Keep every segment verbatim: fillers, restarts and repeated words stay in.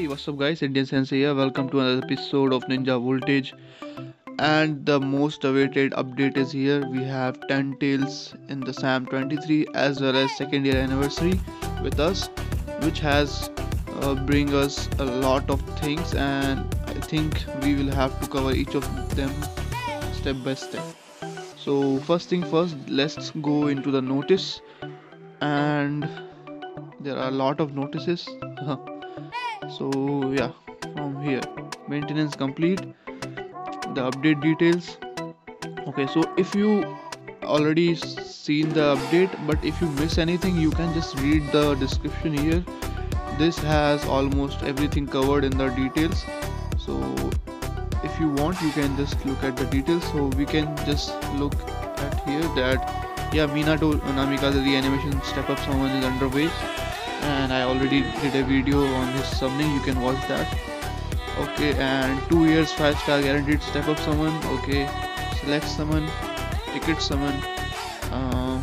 What's up guys, Indian Sensei here. Welcome to another episode of Ninja Voltage. And the most awaited update is here. We have ten Tails in the SAM twenty-three as well as second year anniversary with us, which has uh, bring us a lot of things, and I think we will have to cover each of them step by step. So first thing first, let's go into the notice, and there are a lot of notices. So yeah, from here, maintenance complete, the update details. Okay, so if you already seen the update, but if you miss anything, you can just read the description here. This has almost everything covered in the details, so if you want you can just look at the details. So we can just look at here that yeah, Minato Namikaze reanimation step up summon is underway, and I already did a video on his summoning, you can watch that. Okay, and two years five star guaranteed step up summon. Okay, select summon, ticket summon, uh,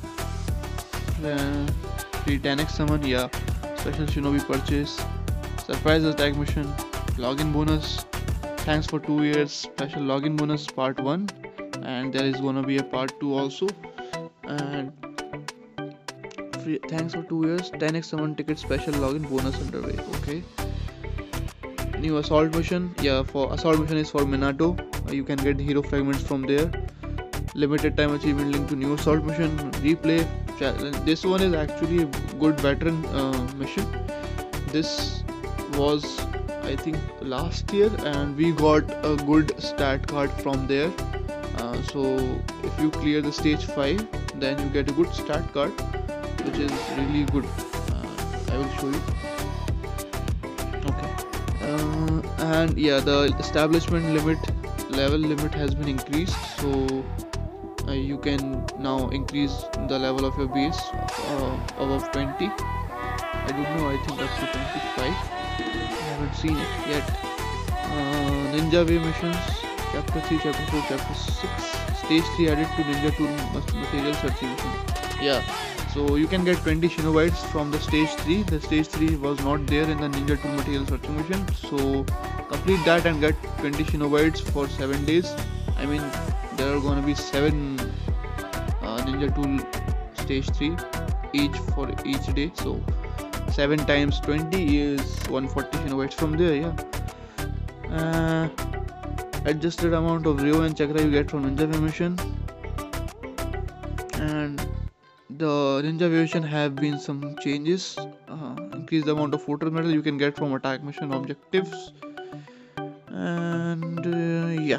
uh, free ten x summon, yeah, special shinobi purchase, surprise attack mission, login bonus, thanks for two years special login bonus part one, and there is gonna be a part two also, and free, thanks for two years ten x summon ticket special login bonus underway. Okay, new assault mission, yeah, for assault mission is for Minato. Uh, you can get hero fragments from there. Limited time achievement linked to new assault mission, replay. This one is actually a good veteran uh, mission. This was I think last year, and we got a good stat card from there. Uh, so if you clear the stage five, then you get a good stat card, which is really good. uh, I will show you. Okay, uh, and yeah, the establishment limit level limit has been increased, so uh, you can now increase the level of your base uh, above twenty. I don't know, I think up to twenty-five. I haven't seen it yet. uh, Ninja Way missions, chapter three, chapter four, chapter six, stage three added to Ninja tool material searching mission. Yeah, so you can get twenty Shinobites from the stage three. The stage three was not there in the Ninja tool material searching mission, so complete that and get twenty Shinobites for seven days. I mean, there are gonna be seven uh, Ninja tool stage three each for each day, so seven times twenty is one hundred forty Shinobites from there. Yeah, uh, adjusted amount of Ryo and Chakra you get from Ninja Way mission, and the Ninja Way mission have been some changes. Uh, increase the amount of Fortress Medal you can get from attack mission objectives, and uh, yeah.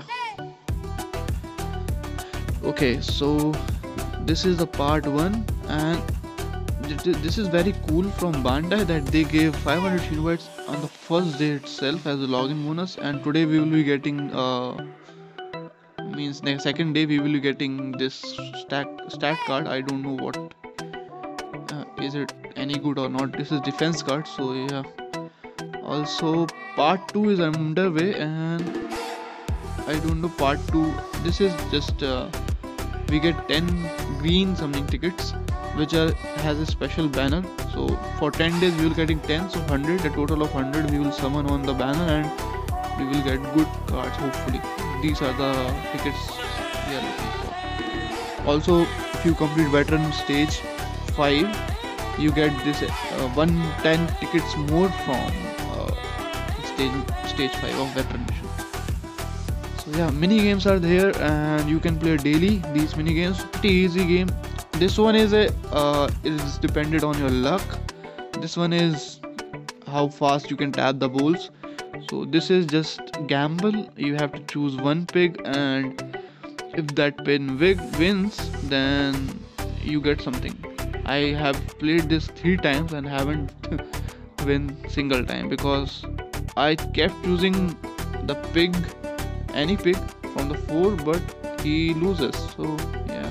Okay, so this is the part one, and this is very cool from Bandai that they gave five hundred Shinobites on the first day itself as a login bonus, and today we will be getting uh, means next second day we will be getting this stack stat card. I don't know what uh, is it any good or not. This is defense card, so yeah. Also part two is underway, and I don't know part two. This is just uh, we get ten green summoning tickets, which are has a special banner. So for ten days we will getting ten, so one hundred, a total of one hundred we will summon on the banner, and we will get good cards hopefully. These are the tickets we are looking for. Also, if you complete veteran stage five, you get this uh, one hundred ten tickets more from uh, stage stage five of veteran mission. So yeah, mini games are there, and you can play daily these mini games. Pretty easy game. This one is a uh, is dependent on your luck. This one is how fast you can tap the balls. So this is just gamble. You have to choose one pig, and if that pin wins, then you get something. I have played this three times and haven't win single time because I kept choosing the pig, any pig from the four, but he loses. So yeah.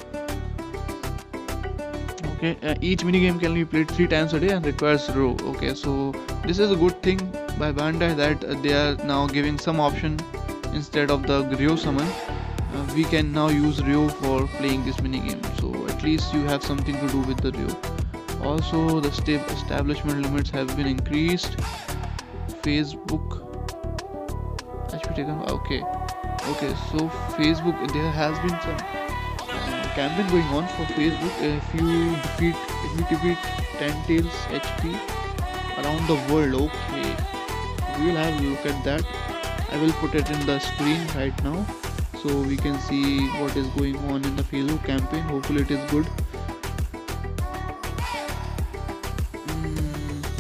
Okay, uh, each minigame can be played three times a day and requires row. Okay, so this is a good thing by Bandai that uh, they are now giving some option instead of the Ryo summon. Uh, we can now use Ryo for playing this minigame, so at least you have something to do with the Ryo. Also, the establishment limits have been increased. Facebook. Actually taken. Okay, okay. So Facebook, there has been some uh, campaign going on for Facebook. If you defeat, if you defeat ten tails H P around the world, okay, we will have a look at that. I will put it in the screen right now, so we can see what is going on in the Facebook campaign. Hopefully it is good. Mm.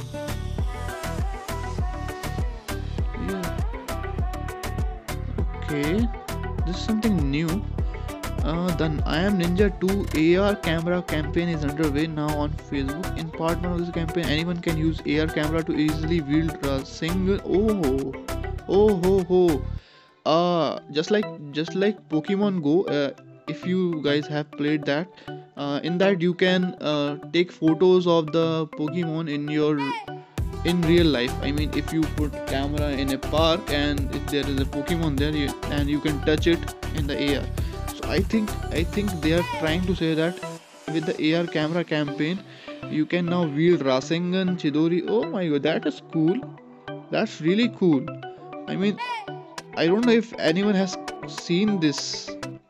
Yeah. Okay, this is something new. Uh, the I Am Ninja two A R camera campaign is underway now on Facebook. In part one of this campaign, anyone can use A R camera to easily wield a single. Oh, oh, ho, ho. Uh, just like just like Pokemon Go. Uh, if you guys have played that, uh, in that you can uh, take photos of the Pokemon in your in real life. I mean, if you put camera in a park and if there is a Pokemon there, you, and you can touch it in the A R. I think I think they are trying to say that with the A R camera campaign, you can now wield Rasengan, Chidori. Oh my god, that is cool. That's really cool. I mean, I don't know if anyone has seen this,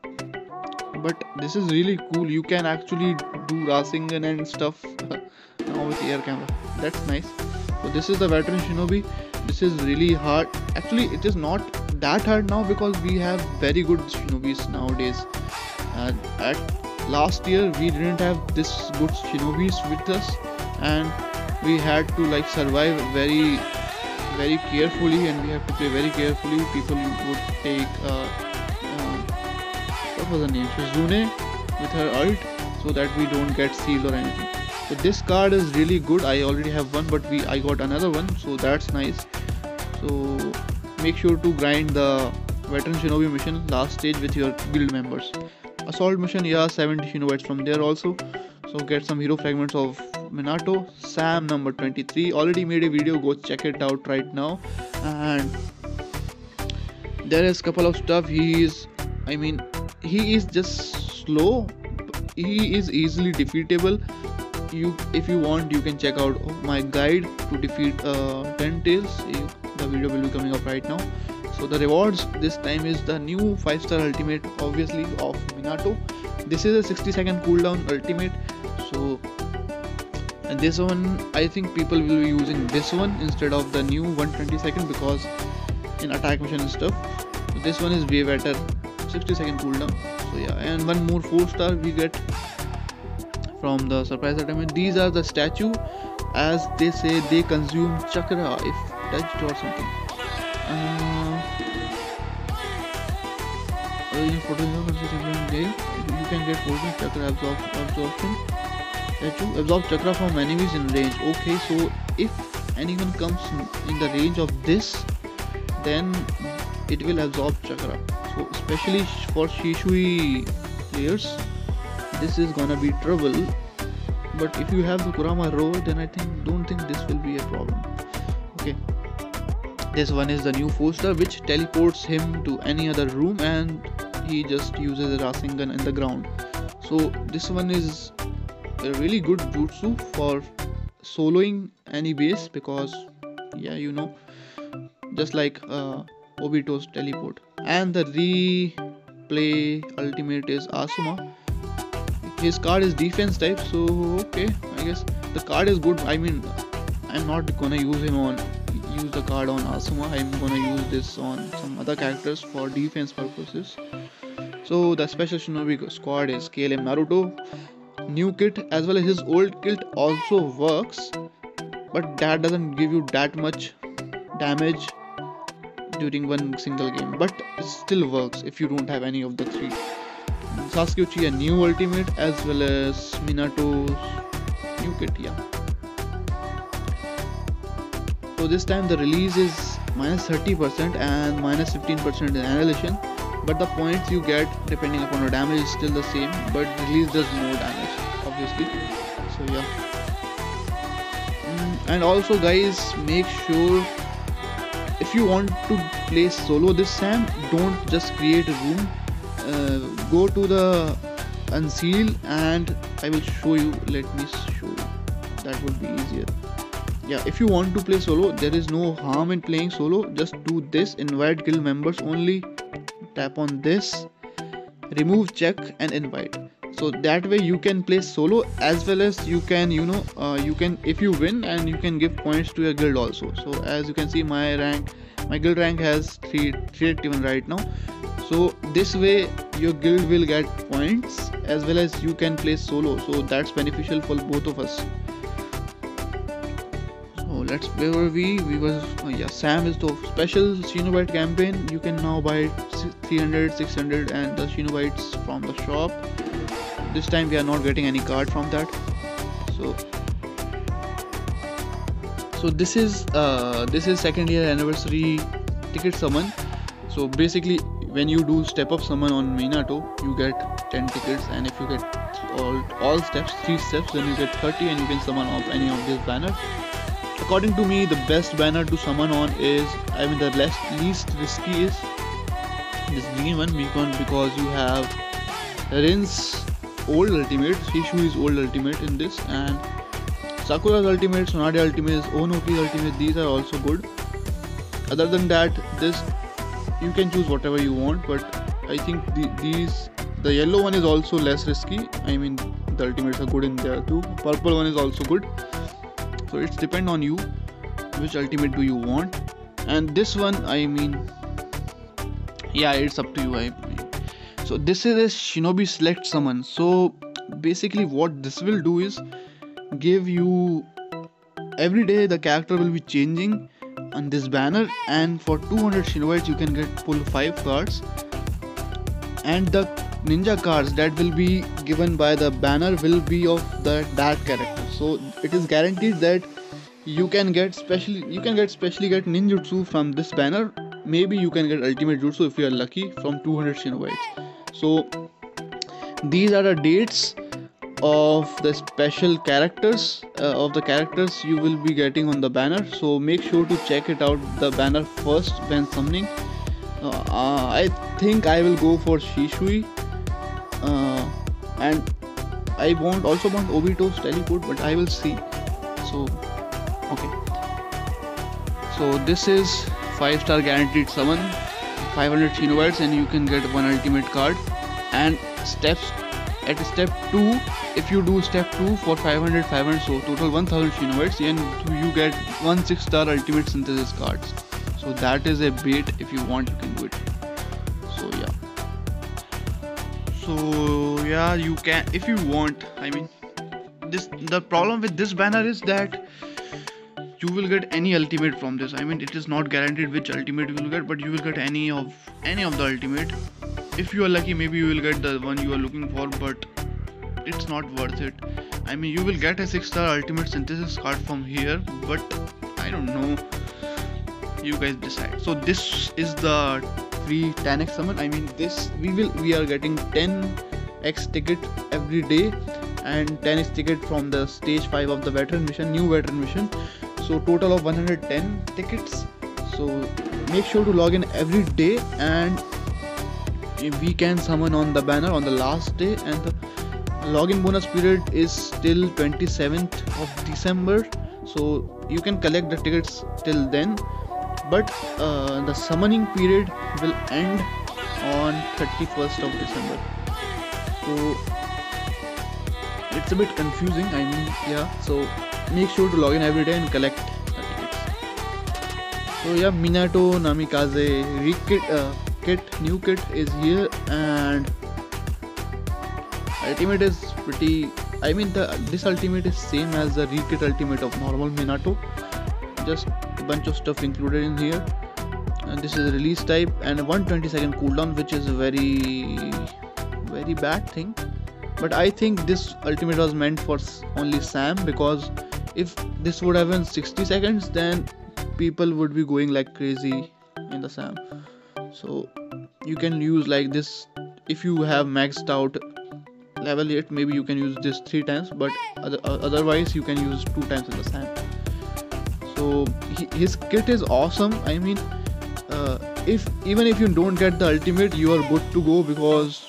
but this is really cool. You can actually do Rasengan and stuff now with A R camera. That's nice. So this is the veteran shinobi. This is really hard. Actually, it is not that hard now because we have very good shinobis nowadays. Uh, at last year we didn't have this good shinobis with us, and we had to like survive very very carefully, and we have to play very carefully. People would take uh, uh, what was the name, Shizune with her ult, so that we don't get sealed or anything. So this card is really good. I already have one, but we I got another one, so that's nice. So make sure to grind the veteran shinobi mission last stage with your guild members. Assault mission, yeah, seventy shinobites from there also. So get some hero fragments of Minato. Sam number twenty-three, already made a video, go check it out right now. And there is couple of stuff. He is, I mean, he is just slow. He is easily defeatable. You, if you want, you can check out my guide to defeat uh, ten tails. You, the video will be coming up right now. So the rewards this time is the new five star ultimate, obviously, of Minato. This is a sixty second cooldown ultimate. So and this one, I think people will be using this one instead of the new one twenty second, because in attack mission and stuff. So this one is way better, sixty second cooldown. So yeah, and one more four star we get from the surprise attainment. These are the statue, as they say they consume chakra if touched or something. Uh, in Photoshop game, you can get fourteen chakra absorb absorption. Statue absorb chakra from enemies in range. Okay, so if anyone comes in the range of this, then it will absorb chakra. So especially for Shishui players, this is gonna be trouble. But if you have the Kurama row, then I think don't think this will be a problem. Okay, this one is the new four star, which teleports him to any other room, and he just uses a Rasengan in the ground. So this one is a really good jutsu for soloing any base, because yeah, you know, just like uh, Obito's teleport. And the replay ultimate is Asuma. His card is defense type, so okay, I guess the card is good. I mean, I'm not gonna use him on use the card on Asuma. I'm gonna use this on some other characters for defense purposes. So the special shinobi squad is K L M Naruto. New kit as well as his old kit also works, but that doesn't give you that much damage during one single game, but it still works if you don't have any of the three. Sasuke Uchiha new ultimate as well as Minato's new kit, yeah. So this time the release is minus thirty percent and minus fifteen percent in annihilation, but the points you get depending upon the damage is still the same, but release does more damage, obviously. So yeah. Mm, and also guys, make sure if you want to play solo this Sam, don't just create a room. Uh, go to the unseal and I will show you. Let me show you. That would be easier. yeah, if you want to play solo, there is no harm in playing solo. Just do this: invite guild members only, tap on this, remove check and invite. So that way you can play solo, as well as you can, you know uh, you can, if you win, and you can give points to your guild also. So as you can see, my rank my guild rank has three eighty-one right now. So this way your guild will get points, as well as you can play solo, so that's beneficial for both of us. So let's where were we we was oh yeah, Sam is the special Shinobite campaign. You can now buy three hundred, six hundred and the Shinobites from the shop. This time we are not getting any card from that. So so this is uh this is second year anniversary ticket summon. So basically, when you do step up summon on Minato, you get ten tickets, and if you get all all steps, three steps, then you get thirty, and you can summon off any of these banners. According to me, the best banner to summon on is, I mean, the less least risky is this green one, because because you have Rin's old ultimate, Shishui's old ultimate in this, and Sakura's ultimate, Tsunade ultimate, Onoki's ultimate. These are also good. Other than that, this you can choose whatever you want, but I think the, these the yellow one is also less risky. I mean, the ultimates are good in there too. Purple one is also good. So it's depend on you which ultimate do you want. And this one, I mean, yeah, it's up to you. I mean, so this is a Shinobi select summon. So basically what this will do is give you, every day the character will be changing on this banner, and for two hundred Shinobites you can get pull five cards, and the ninja cards that will be given by the banner will be of the that character. So it is guaranteed that you can get specially you can get specially get ninjutsu from this banner. Maybe you can get ultimate jutsu if you are lucky from two hundred Shinobites. So these are the dates of the special characters uh, of the characters you will be getting on the banner. So make sure to check it out, the banner, first when summoning. uh, uh, I think I will go for Shishui, uh, and I want also want Obito's teleport, but I will see. So okay, so this is five star guaranteed summon, five hundred Shinobites, and you can get one ultimate card. And steps at step two, if you do step two for five hundred, five hundred, so total one thousand Shinobites, and you get one six star ultimate synthesis cards. So that is a bait. If you want, you can do it. So yeah. So yeah, you can if you want. I mean, this the problem with this banner is that you will get any ultimate from this. I mean, it is not guaranteed which ultimate you will get, but you will get any of any of the ultimate. If you are lucky, maybe you will get the one you are looking for, but it's not worth it. I mean, you will get a six star ultimate synthesis card from here, but I don't know, you guys decide. So this is the free ten x summon. I mean, this we will we are getting ten x ticket every day, and ten x ticket from the stage five of the veteran mission, new veteran mission. So total of one hundred ten tickets. So make sure to log in every day, and we can summon on the banner on the last day, and the login bonus period is till twenty-seventh of December. So you can collect the tickets till then, but uh, the summoning period will end on thirty-first of December. So it's a bit confusing. I mean, yeah, so make sure to log in every day and collect the tickets. So yeah, Minato Namikaze re-kit uh, kit new kit is here, and ultimate is pretty, I mean, the this ultimate is same as the re-kit ultimate of normal Minato, just a bunch of stuff included in here. And this is a release type and a one hundred twenty second cooldown, which is a very very bad thing, but I think this ultimate was meant for only Sam, because if this would have been sixty seconds, then people would be going like crazy in the Sam. So you can use like this if you have maxed out level eight, maybe you can use this three times, but other, otherwise you can use two times in the Sam. So he, his kit is awesome. I mean, uh, if even if you don't get the ultimate, you are good to go, because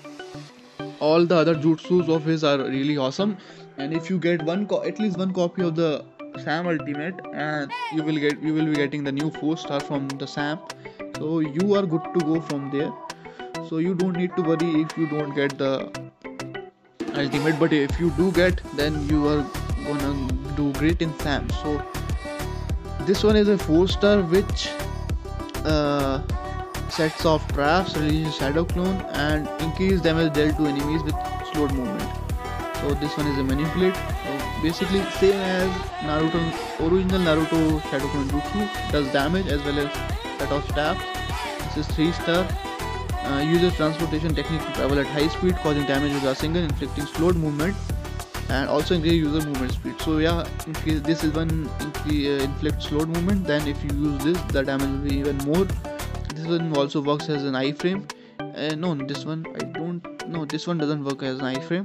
all the other jutsus of his are really awesome. And if you get one co at least one copy of the Sam ultimate, and you will get you will be getting the new four star from the Sam. So you are good to go from there. So you don't need to worry if you don't get the ultimate, but if you do get, then you are gonna do great in Sam. So this one is a four star which uh, sets off traps, releases shadow clone, and increase damage dealt to enemies with slowed movement. So this one is a manipulate. So basically same as Naruto, original Naruto shadow clone jutsu, does damage as well as set off traps. This is three star. Uh, uses transportation technique to travel at high speed, causing damage with Rasengan, inflicting slowed movement, and also increase user movement speed. So yeah, increase, this is one increase, uh, inflict slowed movement. Then if you use this, the damage will be even more. This one also works as an iframe. Uh, no, this one I don't. No, this one doesn't work as an iframe.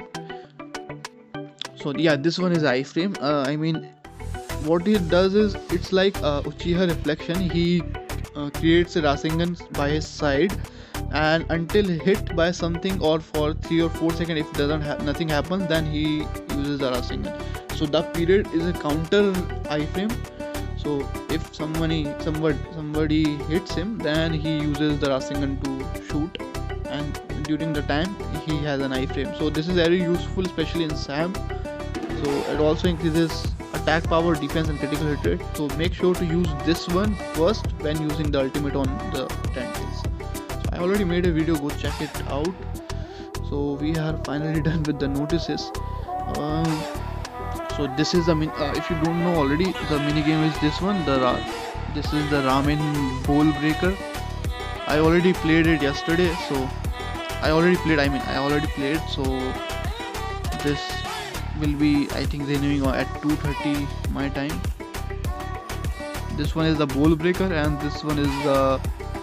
So yeah, this one is iframe. Uh, I mean, what it does is it's like uh, Uchiha reflection. He uh, creates a Rasengan by his side, and until hit by something or for three or four seconds, if doesn't ha nothing happens, then he uses the Rasengan. So the period is a counter iframe. So if somebody somebody somebody hits him, then he uses the Rasengan to shoot, and during the time he has an iframe. So this is very useful, especially in Sam. So it also increases attack power, defense, and critical hit rate. So make sure to use this one first when using the ultimate on the ten kills. I already made a video, go check it out. So we are finally done with the notices. Um, so this is the min uh, if you don't know already, the mini game is this one. The ra this is the ramen bowl breaker. I already played it yesterday. So I already played. I mean, I already played. So this will be, I think, renewing at two thirty my time. This one is the bowl breaker, and this one is the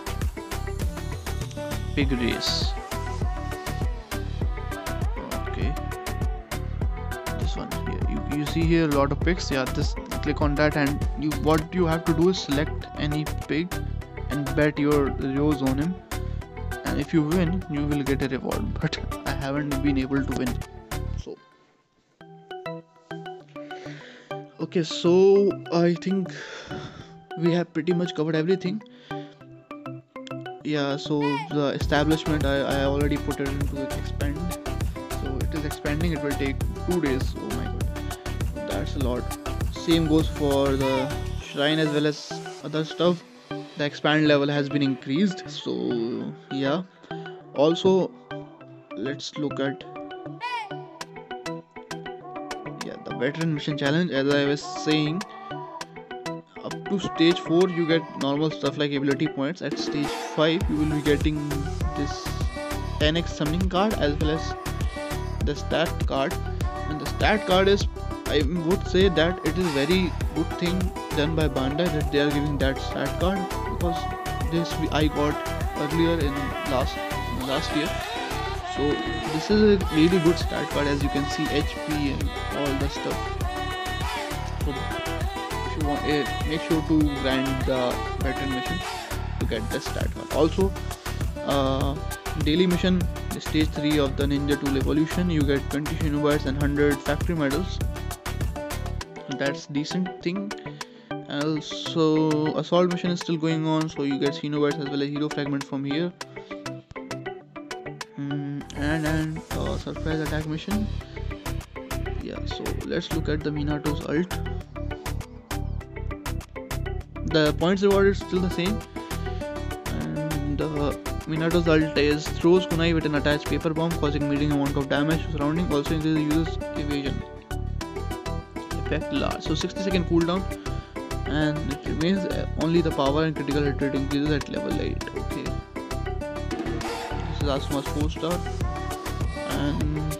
pig race. Okay, this one here, you, you see here a lot of pigs. Yeah, this click on that, and you what you have to do is select any pig and bet your rows on him, and if you win you will get a reward, but I haven't been able to win. So okay, so I think we have pretty much covered everything. Yeah, so the establishment, I, I already put it into expand. So it is expanding, it will take two days. Oh my god, that's a lot. Same goes for the shrine as well as other stuff. The expand level has been increased. So yeah, also let's look at yeah the veteran mission challenge. As I was saying, up to stage four you get normal stuff like ability points. At stage five you will be getting this ten X summoning card as well as the stat card, and the stat card is, I would say that it is very good thing done by Bandai that they are giving that stat card, because this I got earlier in last last year. So this is a really good stat card. As you can see, H P and all the stuff. So if you want, uh, make sure to grind the veteran mission to get the stat card. Also, uh, daily mission, stage three of the Ninja Tool Evolution, you get twenty Shinobites and one hundred factory medals. That's decent thing. And also, assault mission is still going on, so you get Shinobites as well as hero fragment from here. Mm, and and uh, surprise attack mission. Yeah, so let's look at the Minato's ult. The points reward is still the same, and uh, Minato's ult is throws kunai with an attached paper bomb, causing medium amount of damage to surrounding. Also increases the user's evasion effect large. So sixty second cooldown, and it remains uh, only the power and critical hit rate increases at level eight. Okay, this is Asuma's four star, and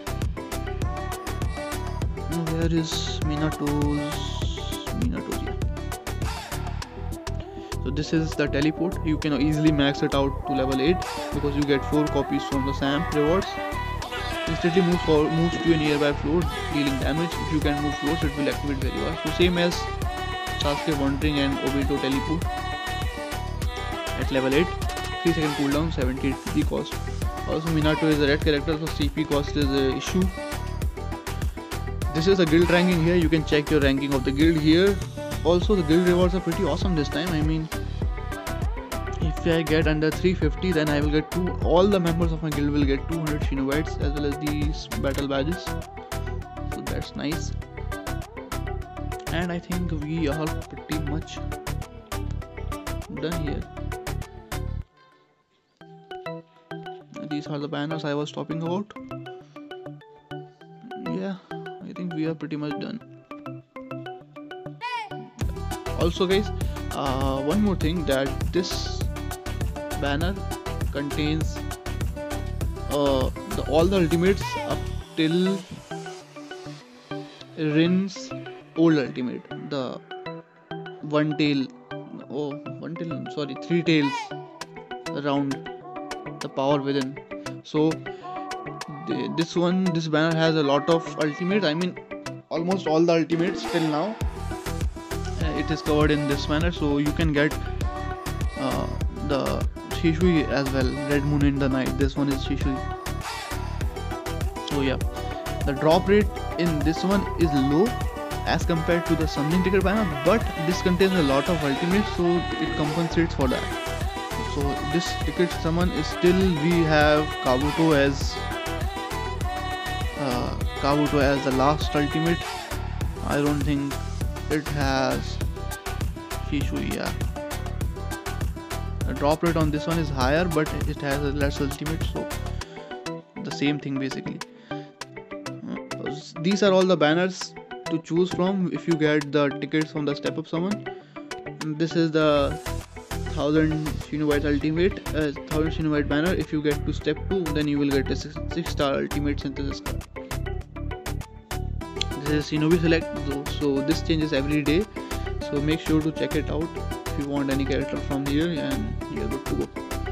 where is Minato's Minato's yeah. So this is the teleport. You can easily max it out to level eight because you get four copies from the Sam rewards. Instantly moves for moves to a nearby floor, dealing damage. If you can move floors, it will activate very fast. So same as Sasuke Wandering and Obito teleport at level eight. three second cooldown, seventy-eight C P cost. Also Minato is a red character, so C P cost is a issue. this is the guild ranking here. You can check your ranking of the guild here. Also, the guild rewards are pretty awesome this time. I mean, if I get under three fifty, then I will get two. All the members of my guild will get two hundred Shinobites as well as these battle badges. So that's nice. And I think we are pretty much done here. These are the banners I was talking about. Yeah, I think we are pretty much done. Also guys, uh, one more thing, that this banner contains uh, the, all the ultimates up till Rin's old ultimate, the one tail, oh one tail, sorry, three tails around the power within. So the, this one, this banner has a lot of ultimates. I mean, almost all the ultimates till now. Uh, it is covered in this manner, so you can get uh, the Shishui as well. Red Moon in the Night. This one is Shishui. So yeah, the drop rate in this one is low as compared to the summoning ticket banner, but this contains a lot of ultimates, so it compensates for that. So this ticket summon is still, we have Kabuto as uh, Kabuto as the last ultimate. I don't think it has Shishui. Yeah, the drop rate on this one is higher, but it has a less ultimate, so the same thing basically. Uh, these are all the banners to choose from if you get the tickets from the step up summon. This is the thousand Shinobite ultimate, uh, thousand Shinobite banner. If you get to step two, then you will get a six, six star ultimate synthesis card. This is Shinobi Select though, so this changes every day, so make sure to check it out if you want any character from here, and you're good to go.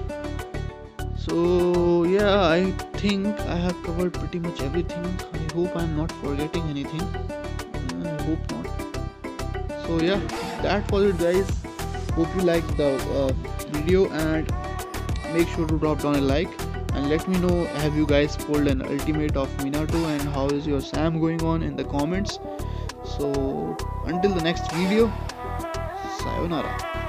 So yeah, I think I have covered pretty much everything. I hope I'm not forgetting anything. I hope not. So yeah, that was it guys. Hope you liked the uh, video, and make sure to drop down a like and let me know, have you guys pulled an ultimate of Minato, and how is your Sam going on in the comments. So until the next video, sayonara.